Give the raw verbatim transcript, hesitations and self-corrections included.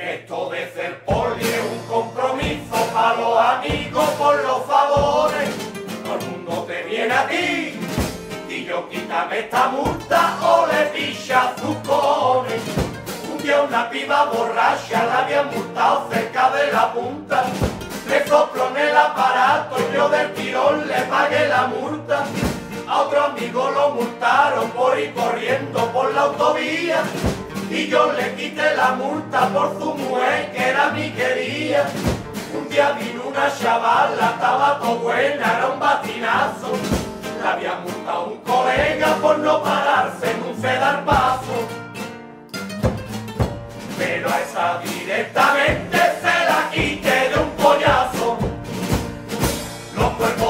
Esto de ser poli es un compromiso para los amigos por los favores. Todo el mundo te viene a ti y yo quítame esta multa o le picha sus cojones. Un día una piba borracha la había multado cerca de la punta. Le sopló en el aparato y yo del tirón le pagué la multa. A otro amigo lo multaron por ir corriendo por la autovía y yo le quité la multa por su mujer que era mi querida. Un día vino una chavala, estaba todo buena, era un batinazo. La había multado un colega por no pararse en un cedar paso. Pero a esa directamente se la quité de un pollazo. Los cuerpos